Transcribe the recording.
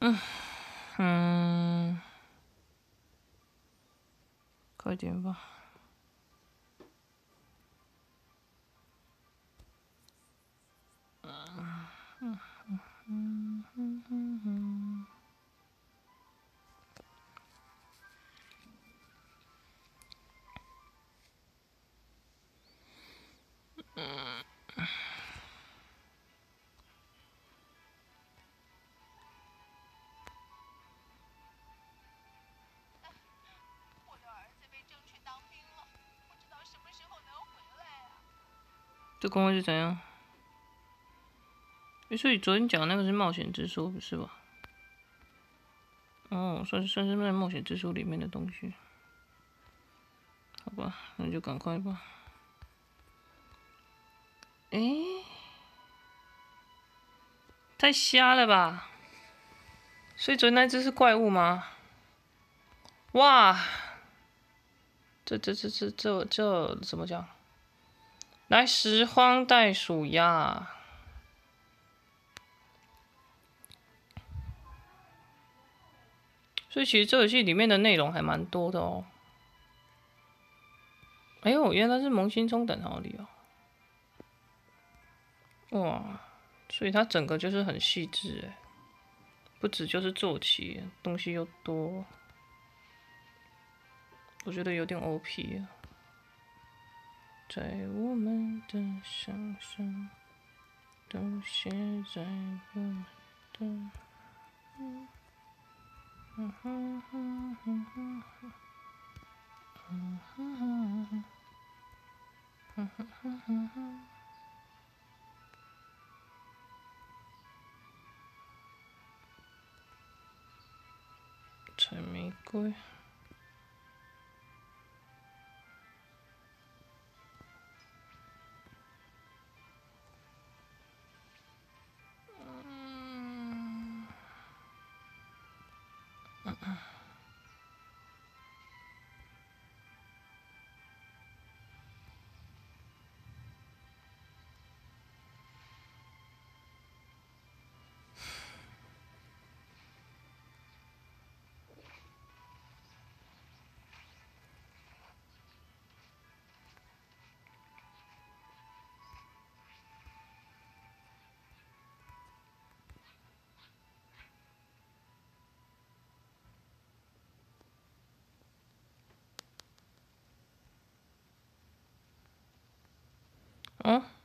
嗯，快点吧。这工会是怎样？所以昨天讲的那个是冒险之书，不是吧？哦，算是那冒险之书里面的东西。好吧，那就赶快吧。太瞎了吧！所以昨天那只是怪物吗？哇！这怎么讲？来，拾荒袋鼠鸭。所以其实这游戏里面的内容还蛮多的哦。哎呦，原来是萌新中等好里哦。哇，所以它整个就是很细致哎，不止就是坐骑，东西又多，我觉得有点 OP 啊。在我们的想象都写在我们的。采玫瑰。哦。